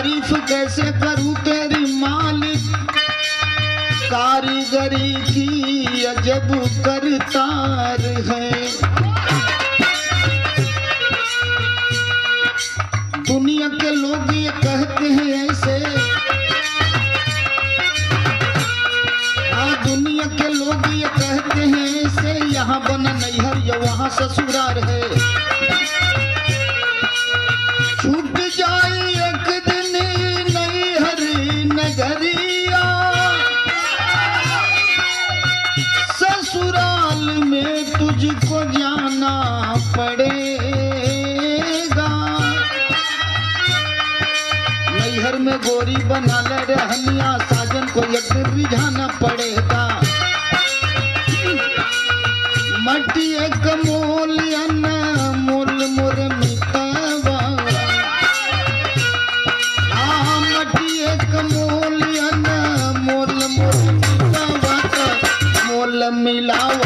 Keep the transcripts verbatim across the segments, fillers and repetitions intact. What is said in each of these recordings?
तारीफ कैसे करूं तेरी मालिक, कारीगरी की अजब करतार है। दुनिया के लोग ये कहते हैं ऐसे, हाँ दुनिया के लोग ये कहते हैं ऐसे, यहाँ बना नैहर या वहाँ ससुराल है। छूट जाए एक दिन नैहर नगरिया, ससुराल में तुझको जाना पड़ेगा। नैहर में गोरी बना ले रहनिया, साजन को एक दिन रिझाना पड़ेगा। मट्टी एक मोल मोल मोर मितवा, हाँ मट्टी एक मोल मोल मोर मितवा, मोल मिलावा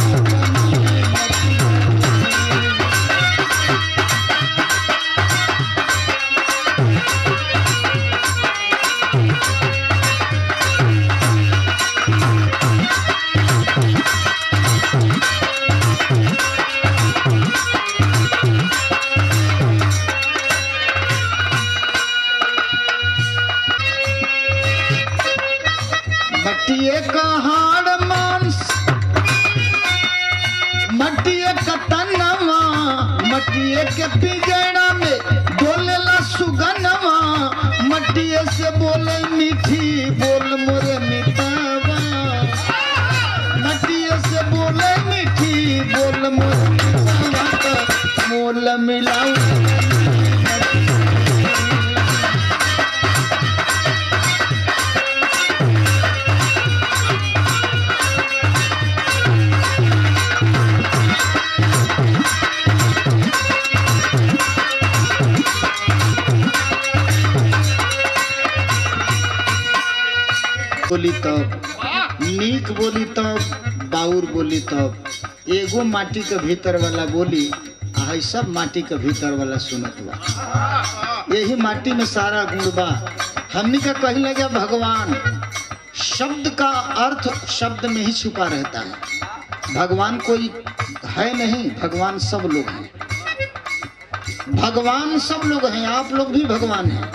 मटिए का हाड़ मांस, मटिए का तनवा, मटिए के पिजड़ा में बोलेला सुगनवा। मटिए से बोले मीठी बोल मोरे मितवा, मटिए से बोले मीठी बोल मोरे मितवा, मोल मिलाऊ बोली तब, नीक बोली तब, बाउर बोली तब। एगो माटी के भीतर वाला बोली आ सब माटी के भीतर वाला सुनत बा। यही माटी में सारा गुण बा। हमनी का कही लगे भगवान, शब्द का अर्थ शब्द में ही छुपा रहता है। भगवान कोई है नहीं, भगवान सब लोग हैं। भगवान सब लोग हैं, आप लोग भी भगवान हैं।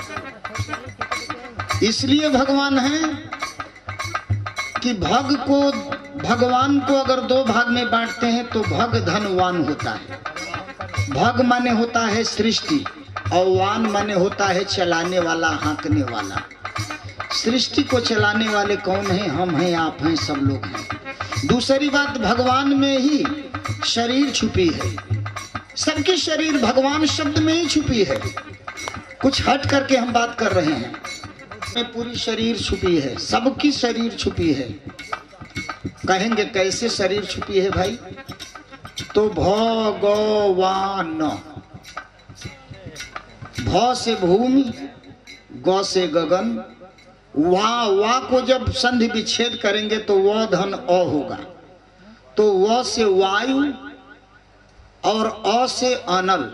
इसलिए भगवान हैं कि भग को, भगवान को अगर दो भाग में बांटते हैं तो भग धनवान होता है। भग माने होता है सृष्टि और वान माने होता है चलाने वाला, हाँकने वाला। सृष्टि को चलाने वाले कौन हैं? हम हैं, आप हैं, सब लोग हैं। दूसरी बात, भगवान में ही शरीर छुपी है। सबकी शरीर भगवान शब्द में ही छुपी है। कुछ हट करके हम बात कर रहे हैं। में पूरी शरीर छुपी है, सबकी शरीर छुपी है। कहेंगे कैसे शरीर छुपी है भाई? तो भगवान, भ से भूमि, ग से गगन, वा वा को जब संधि विच्छेद करेंगे तो व धन अ होगा। तो व से वायु और अ से अनल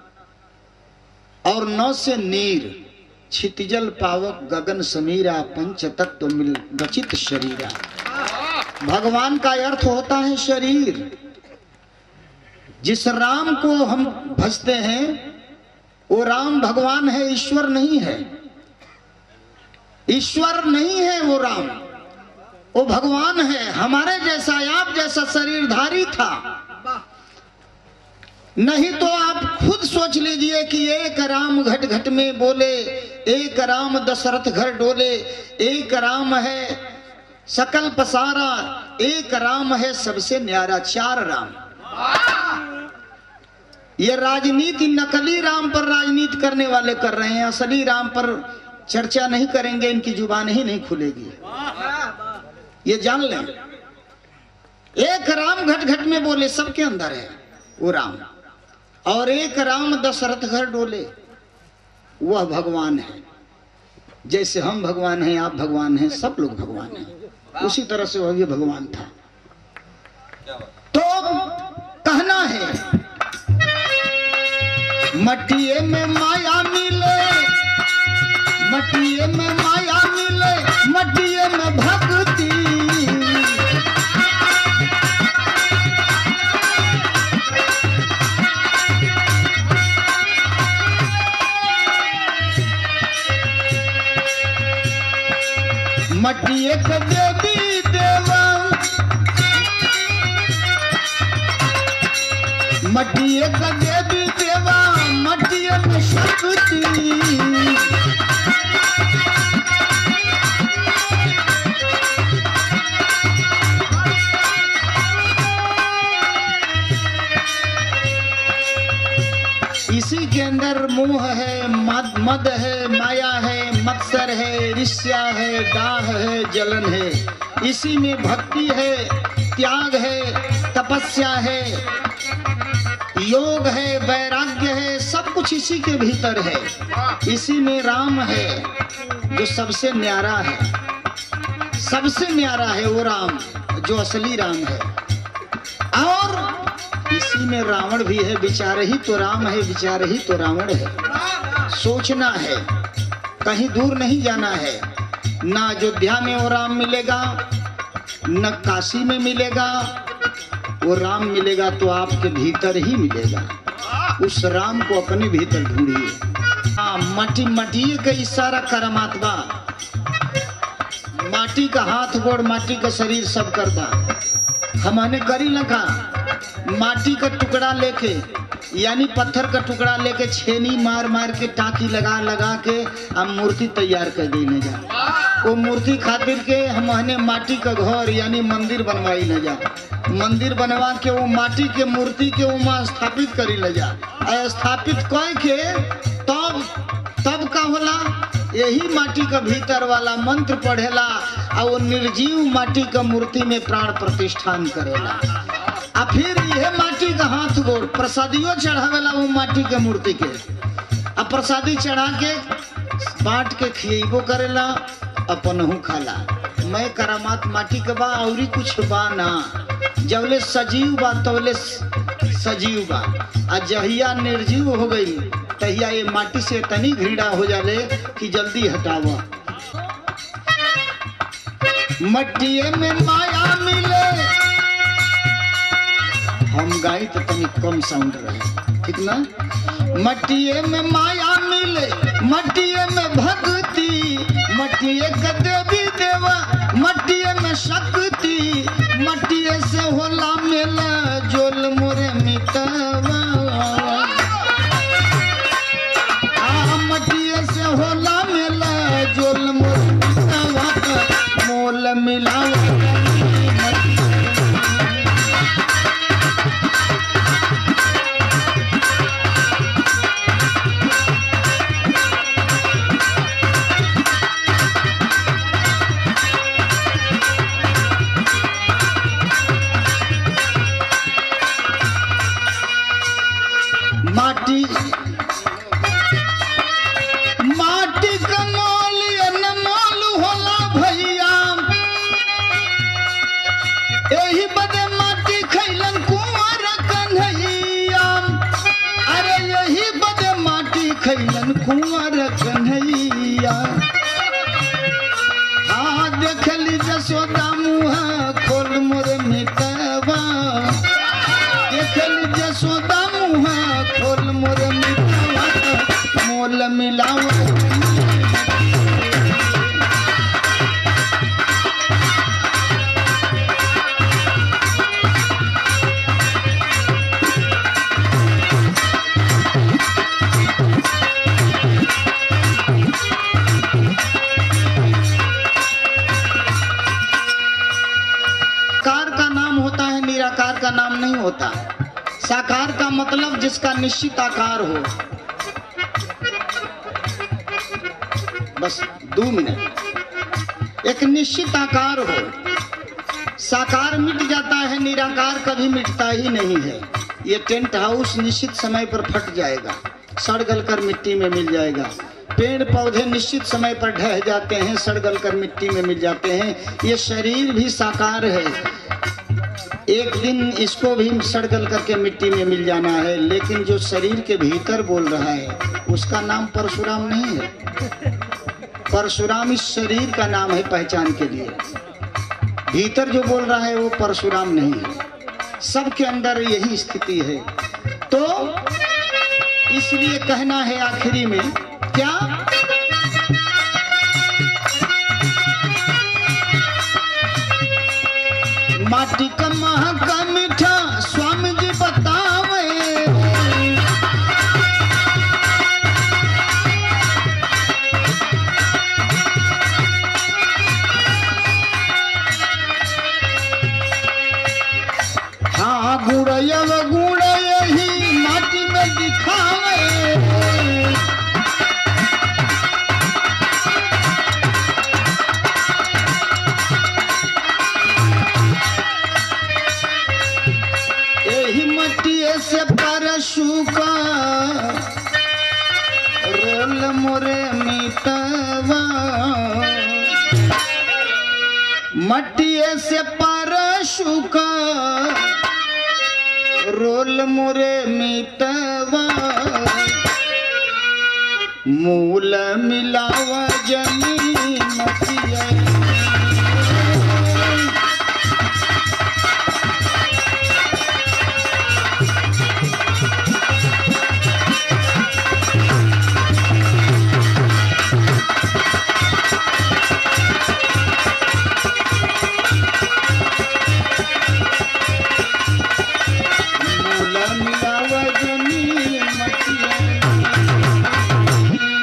और न से नीर, क्षितिजल पावक गगन समीरा, पंच तत्व मिल रचित शरीरा। भगवान का अर्थ होता है शरीर। जिस राम को हम भजते हैं वो राम भगवान है, ईश्वर नहीं है। ईश्वर नहीं है वो राम, वो भगवान है। हमारे जैसा, आप जैसा शरीरधारी था। नहीं तो आप खुद सोच लीजिए कि एक राम घट घट में बोले, एक राम दशरथ घर डोले, एक राम है सकल पसारा, एक राम है सबसे न्यारा। चार राम। ये राजनीति नकली राम पर राजनीति करने वाले कर रहे हैं। असली राम पर चर्चा नहीं करेंगे, इनकी जुबान ही नहीं खुलेगी। ये जान लें। एक राम घट घट में बोले, सबके अंदर है वो राम। और एक राम दशरथ घर डोले, वह भगवान है। जैसे हम भगवान हैं, आप भगवान हैं, सब लोग भगवान हैं। उसी तरह से वह भी भगवान था। तो कहना है, मटिए में माया मिले, मटिए मटिए का देवी देवा मटिए का देवी देवा मटिए में शक्ति इसी के अंदर मोह है, मद मद है, माया है, मत्सर है, ईर्ष्या है, डाह है, जलन है। इसी में भक्ति है, त्याग है, तपस्या है, योग है, वैराग्य है, सब कुछ इसी के भीतर है। इसी में राम है जो सबसे न्यारा है, सबसे न्यारा है वो राम जो असली राम है। और इसी में रावण भी है, विचार ही तो राम है, विचार ही तो रावण है। सोचना है, कहीं दूर नहीं जाना है। न अयोध्या में वो राम मिलेगा, न काशी में मिलेगा। वो राम मिलेगा तो आपके भीतर ही मिलेगा। उस राम को अपने भीतर ढूंढिए। हाँ, मटी मटिए का इशारा करमात्मा, माटी का हाथ गोड़, माटी का शरीर सब कर बा। हमने करी लगा माटी का टुकड़ा लेके, यानी पत्थर का टुकड़ा लेके छेनी मार मार के टाकी लगा लगा के हम मूर्ति तैयार कर देने जा। वो मूर्ति खातिर के हमने माटी का घर यानी मंदिर बनवाई न जा। मंदिर बनवा के वो माटी के मूर्ति के वहाँ स्थापित करी न जा। स्थापित कह के तब तब का होला, यही माटी का भीतर वाला मंत्र पढ़ेला और वो निर्जीव माटी का मूर्ति में प्राण प्रतिष्ठान करेला। आ फिर यह माटी का हाथ गोड़ प्रसादियों चढ़ावेला वो माटी के मूर्ति के। अब प्रसादी चढ़ा के बांट के खिएबो करेला, अपनहु खाला। मैं करामात माटी के बा और कुछ बा ना। जबले सजीव बा तबले सजीव बा, आ जहिया निर्जीव हो गई तहिया ये माटी से तनी घृणा हो जाले कि जल्दी हटावा। मटिए में माया मिले, हम गाई तो तनी कम साउंड रहे, ठीक ना। मटिए में माया मिले, मटिए में भक्ति, मटिए का देवी देवा, मटिए में शक्ति, मटिए से होला मेला जोल मोरे मितवा। आ मटिए से होला मेला जोल मोरे मितवा, मोल मिलावा। माटी माटी का मोल अनमोल होला भैया, यही बदे माटी खैलन कुंवर कन्हैया। अरे यही बदे माटी खैलन कुंवर कन्हैया। हाँ देखली जसोदा मुँह खोल मोर मितवा, देखली जसोदा मुँह खोल मोर मितवा, मोल मिलावा। साकार का नाम होता है, निराकार का नाम नहीं होता। साकार का मतलब जिसका निश्चित आकार हो। बस दो मिनट। एक निश्चित आकार हो, साकार मिट जाता है, निराकार कभी मिटता ही नहीं है। ये टेंट हाउस निश्चित समय पर फट जाएगा, सड़ गल कर मिट्टी में मिल जाएगा। पेड़ पौधे निश्चित समय पर ढह जाते हैं, सड़ गल कर मिट्टी में मिल जाते हैं। ये शरीर भी साकार है, एक दिन इसको भी सड़ गल करके मिट्टी में मिल जाना है। लेकिन जो शरीर के भीतर बोल रहा है उसका नाम परशुराम नहीं है। परशुराम इस शरीर का नाम है पहचान के लिए। भीतर जो बोल रहा है वो परशुराम नहीं है। सबके अंदर यही स्थिति है। तो इसलिए कहना है आखिरी में क्या, माटी का महका मीठा स्वामी जी बतावे। हाँ गुड़ैया व गुड़ यही माटी में दिखावे। से परशु का रोल मोरे मिटवा। मटिए से परशु का रोल मोरे मिटवा। मूल मिलावा जमीन मटिया